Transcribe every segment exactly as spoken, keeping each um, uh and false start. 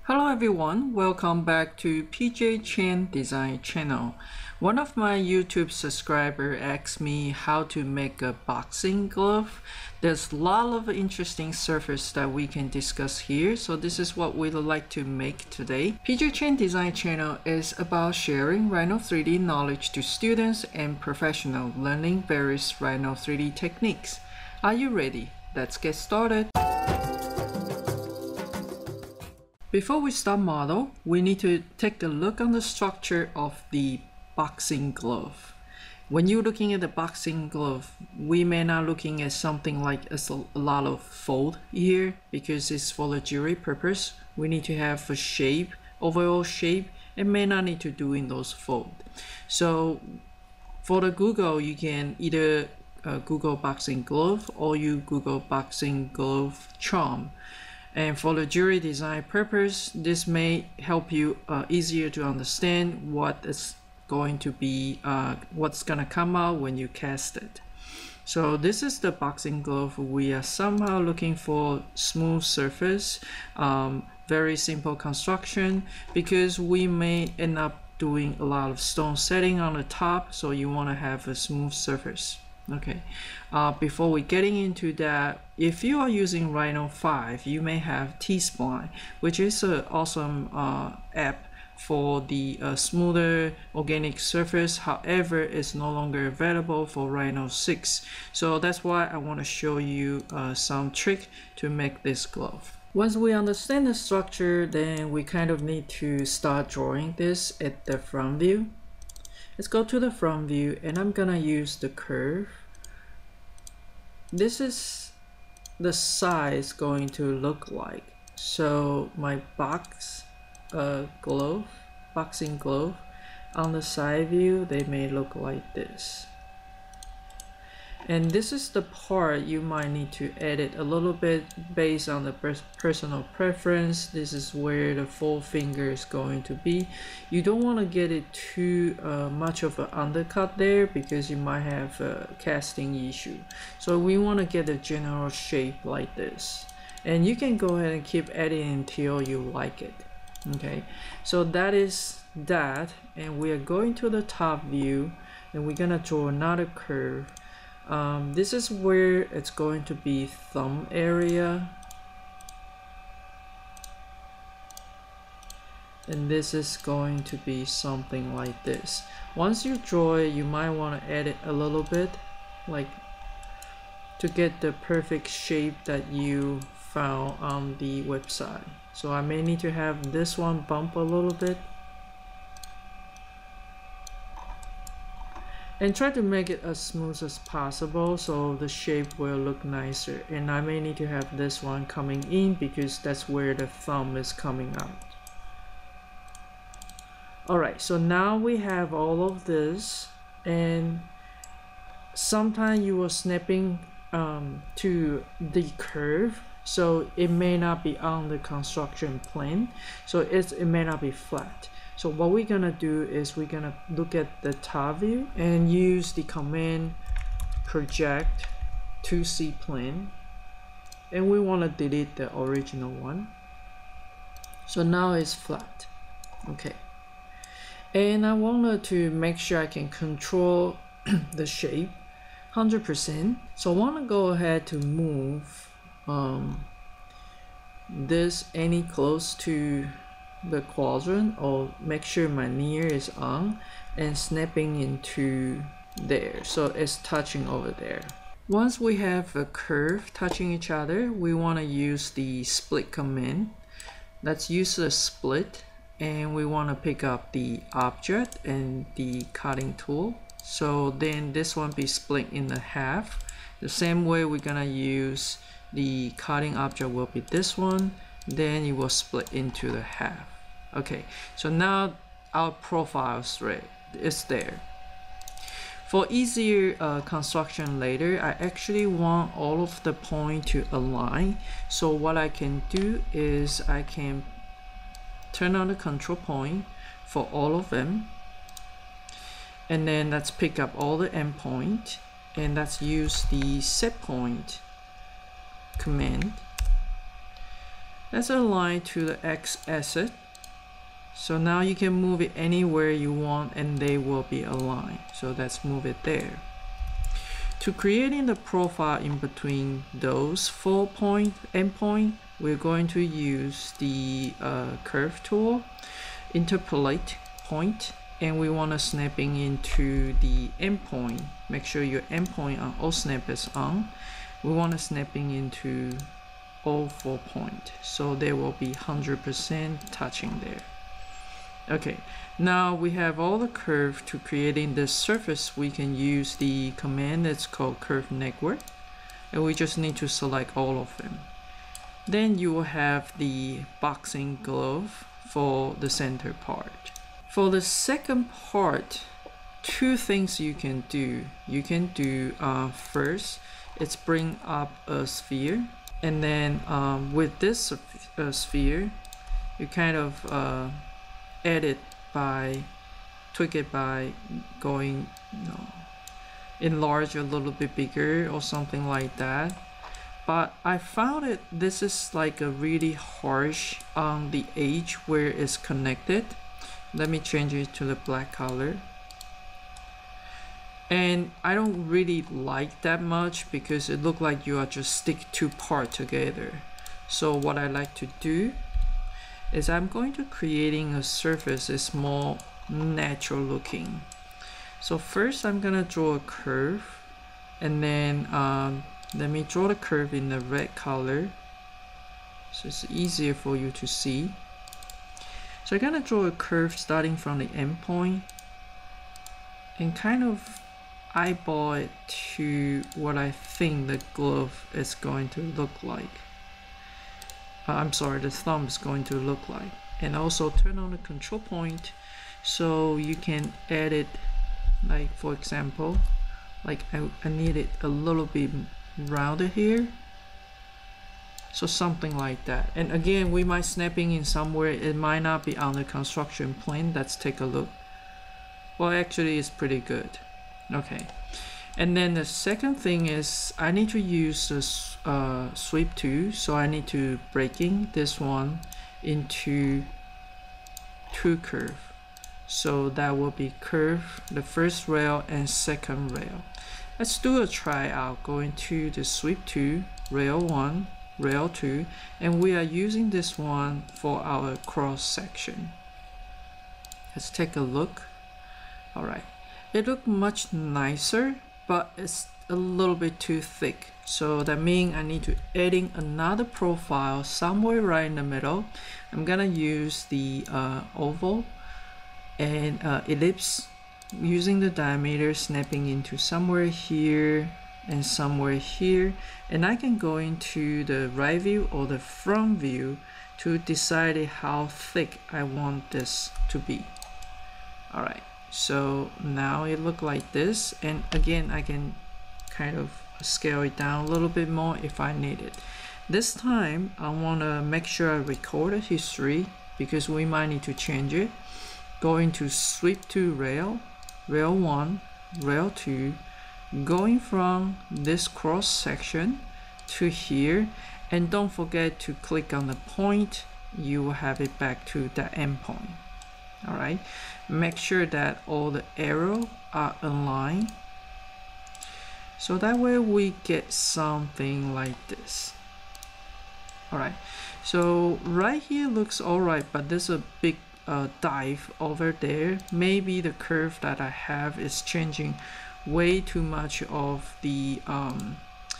Hello everyone, welcome back to P J Chen Design Channel. One of my YouTube subscribers asked me how to make a boxing glove. There's a lot of interesting surface that we can discuss here, so this is what we'd like to make today. P J Chen Design Channel is about sharing Rhino three D knowledge to students and professionals learning various Rhino three D techniques. Are you ready? Let's get started. Before we start model, we need to take a look on the structure of the boxing glove. When you're looking at the boxing glove, we may not looking at something like a lot of fold here because it's for the jewelry purpose. We need to have a shape, overall shape, and may not need to do in those fold. So for the Google, you can either uh, Google boxing glove or you Google boxing glove charm. And for the jewelry design purpose, this may help you uh, easier to understand what is going to be, uh, what's gonna come out when you cast it. So this is the boxing glove. We are somehow looking for smooth surface, um, very simple construction, because we may end up doing a lot of stone setting on the top, so you wanna have a smooth surface. Okay, uh, before we getting into that, if you are using Rhino five, you may have T-Spline, which is an awesome uh, app for the uh, smoother organic surface. However, it's no longer available for Rhino six. So that's why I want to show you uh, some trick to make this glove. Once we understand the structure, then we kind of need to start drawing this at the front view. Let's go to the front view, and I'm gonna use the curve. This is the size going to look like. So my box uh, glove, boxing glove, on the side view, they may look like this. And this is the part you might need to edit a little bit based on the personal preference. This is where the full finger is going to be. You don't want to get it too uh, much of an undercut there because you might have a casting issue. So we want to get a general shape like this. And you can go ahead and keep editing until you like it. Okay, so that is that. And we are going to the top view and we're going to draw another curve. Um, this is where it's going to be thumb area, and this is going to be something like this. Once you draw it, you might want to edit a little bit, like to get the perfect shape that you found on the website. So I may need to have this one bump a little bit. And try to make it as smooth as possible so the shape will look nicer. And I may need to have this one coming in because that's where the thumb is coming out. Alright, so now we have all of this, and sometimes you are snapping um, to the curve, so it may not be on the construction plane, so it's, it may not be flat. So what we're gonna do is we're gonna look at the top view and use the command project to C plane, and we want to delete the original one. So now it's flat. Okay, and I wanted to make sure I can control the shape one hundred percent. So I want to go ahead to move um, this any close to the quadrant, or make sure my near is on and snapping into there, so it's touching over there. Once we have a curve touching each other, we want to use the split command. Let's use the split, and we want to pick up the object and the cutting tool, so then this one be split in the half. The same way we're gonna use the cutting object will be this one, then it will split into the half. Okay, so now our profile thread is there. For easier uh, construction later, I actually want all of the point to align. So what I can do is I can turn on the control point for all of them, and then let's pick up all the endpoint, and let's use the set point command Let's align to the x-axis. So now you can move it anywhere you want and they will be aligned. So let's move it there. To creating the profile in between those four point endpoint, we're going to use the uh, curve tool, interpolate point, and we want to snapping into the endpoint. Make sure your endpoint on all snap is on. We want to snapping into all four point, so there will be one hundred percent touching there. Okay, now we have all the curve. To creating this surface, we can use the command that's called curve network, and we just need to select all of them. Then you will have the boxing glove for the center part. For the second part, two things you can do. You can do uh, first, it's bring up a sphere, and then um, with this uh, sphere, you kind of uh, edit by tweak it by going, you know, enlarge a little bit bigger or something like that. But I found it this is like a really harsh on the edge where it's connected. Let me change it to the black color. And I don't really like that much because it looks like you are just stick two parts together. So what I like to do is I'm going to creating a surface that's more natural looking. So first I'm gonna draw a curve, and then um, let me draw the curve in the red color so it's easier for you to see. So I'm gonna draw a curve starting from the endpoint and kind of eyeball it to what I think the glove is going to look like. I'm sorry, the thumb is going to look like. And also turn on the control point so you can edit, like for example, like I, I need it a little bit rounded here. So something like that. And again, we might snapping in somewhere, it might not be on the construction plane. Let's take a look. Well, actually it's pretty good. Okay. And then the second thing is I need to use this uh, sweep tool, so I need to breaking this one into two curve. So that will be curve, the first rail and second rail. Let's do a tryout. Going to the sweep tool, rail one, rail two, and we are using this one for our cross section. Let's take a look. All right, it looked much nicer, but it's a little bit too thick. So that means I need to adding another profile somewhere right in the middle. I'm gonna use the uh, oval and uh, ellipse, using the diameter, snapping into somewhere here and somewhere here. And I can go into the right view or the front view to decide how thick I want this to be. All right. So now it look like this, and again I can kind of scale it down a little bit more if I need it. This time I want to make sure I record a history because we might need to change it. Going to sweep to rail, rail one, rail two, going from this cross section to here, and don't forget to click on the point. You will have it back to the endpoint. All right, make sure that all the arrows are aligned, so that way we get something like this. All right, so right here looks all right, but there's a big uh, dive over there. Maybe the curve that I have is changing way too much of the um,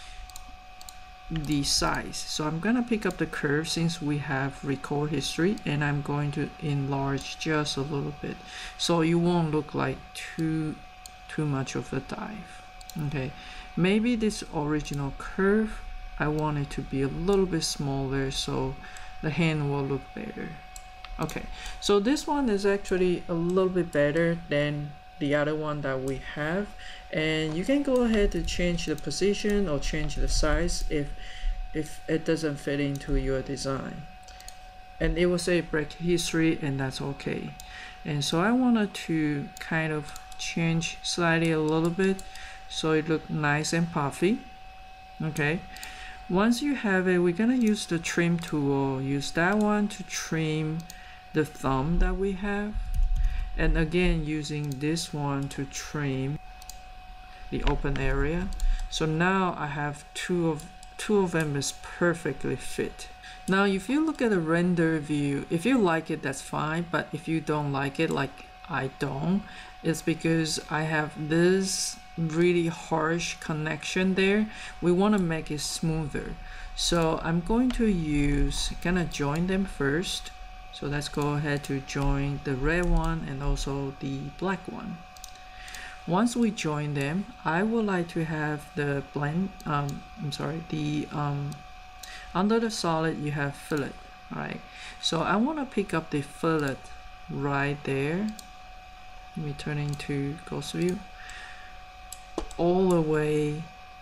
the size. So I'm gonna pick up the curve since we have record history, and I'm going to enlarge just a little bit so you won't look like too too much of a dive. Okay, maybe this original curve I want it to be a little bit smaller so the hand will look better. Okay, so this one is actually a little bit better than the other one that we have, and you can go ahead to change the position or change the size if if it doesn't fit into your design, and it will say break history, and that's okay. And so I wanted to kind of change slightly a little bit so it look nice and puffy. Okay, Once you have it, we're gonna use the trim tool. Use that one to trim the thumb that we have. And again, using this one to trim the open area. So now I have two of two of them is perfectly fit. Now if you look at the render view, if you like it, that's fine, but if you don't like it, like I don't, it's because I have this really harsh connection there. We want to make it smoother, so I'm going to use gonna join them first. So let's go ahead to join the red one and also the black one. Once we join them, I would like to have the blend, um, I'm sorry, the um, under the solid you have fillet, right? So I want to pick up the fillet right there. Let me turn into ghost view, all the way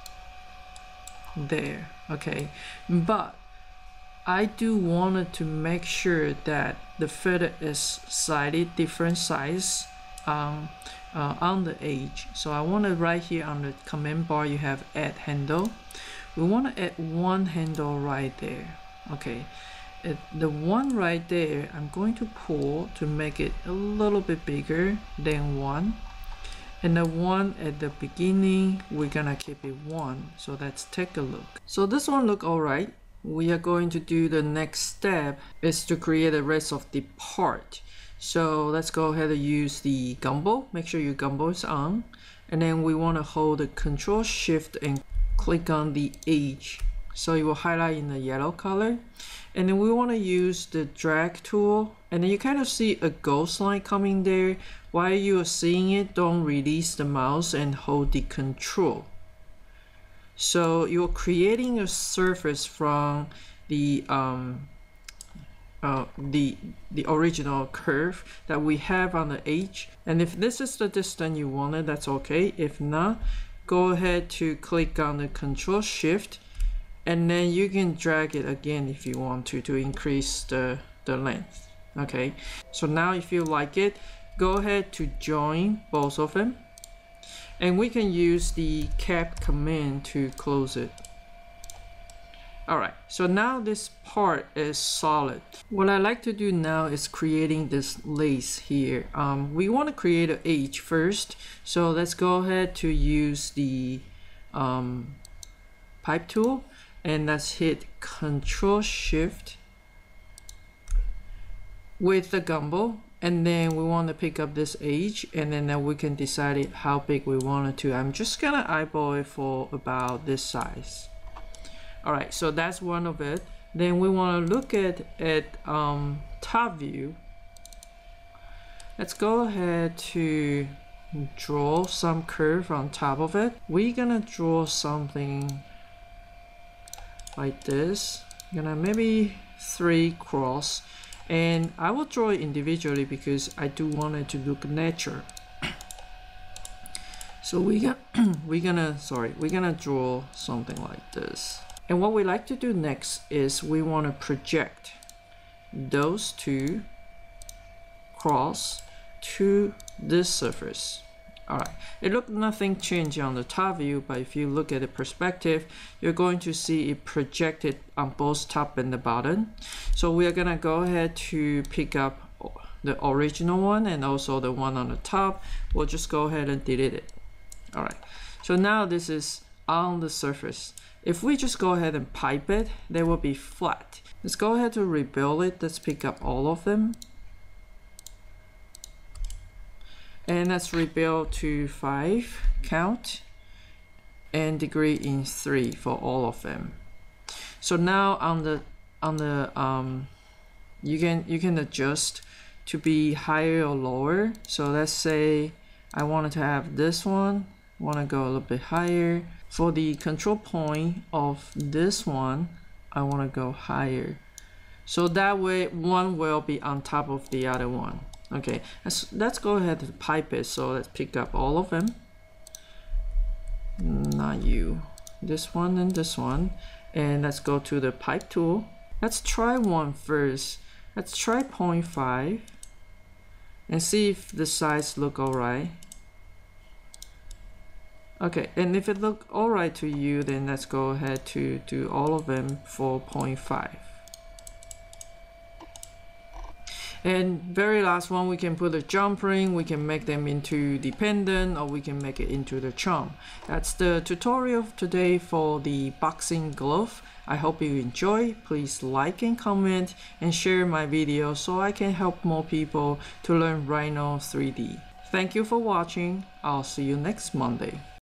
there, okay? But I do want to make sure that the fillet is slightly different size um, uh, on the edge. So I want to right here on the command bar you have add handle. We want to add one handle right there, okay? It, the one right there I'm going to pull to make it a little bit bigger than one, and the one at the beginning we're gonna keep it one. So let's take a look. So this one look all right. We are going to do the next step is to create the rest of the part. So let's go ahead and use the gumbo. Make sure your gumbo is on, and then we want to hold the control shift and click on the edge, so it will highlight in the yellow color. And then we want to use the drag tool, and then you kind of see a ghost line coming there. While you are seeing it, don't release the mouse and hold the control. So you're creating a surface from the um, uh, the the original curve that we have on the edge. And if this is the distance you wanted, that's okay. If not, go ahead to click on the control shift, and then you can drag it again if you want to to increase the the length. Okay, so now if you like it, go ahead to join both of them. And we can use the cap command to close it. Alright, so now this part is solid. What I like to do now is creating this lace here. Um, we want to create an edge first. So let's go ahead to use the um, pipe tool, and let's hit Control Shift with the gumbo. And then we want to pick up this edge, and then, then we can decide it how big we want it to. I'm just gonna eyeball it for about this size. All right, so that's one of it. Then we want to look at at um, top view. Let's go ahead to draw some curve on top of it. We're gonna draw something like this. I'm gonna maybe three cross. And I will draw it individually because I do want it to look natural. So we got we're gonna sorry we're gonna draw something like this. And what we like to do next is we want to project those two cross to this surface. Alright, it looked nothing changed on the top view, but if you look at the perspective, you're going to see it projected on both top and the bottom. So we are gonna go ahead to pick up the original one and also the one on the top. We'll just go ahead and delete it. Alright, so now this is on the surface. If we just go ahead and pipe it, they will be flat. Let's go ahead to rebuild it. Let's pick up all of them. And let's rebuild to five count and degree in three for all of them. So now on the on the um you can you can adjust to be higher or lower. So let's say I wanted to have this one, want to go a little bit higher. For the control point of this one, I want to go higher. So that way one will be on top of the other one. Okay, let's, let's go ahead and pipe it. So let's pick up all of them. Not you. This one and this one. And let's go to the pipe tool. Let's try one first. Let's try zero point five and see if the size look alright. Okay, and if it look all right to you, then let's go ahead to do all of them four point five. And very last one, we can put a jump ring, we can make them into the pendant, or we can make it into the charm. That's the tutorial today for the boxing glove. I hope you enjoy. Please like and comment and share my video so I can help more people to learn Rhino three D. Thank you for watching. I'll see you next Monday.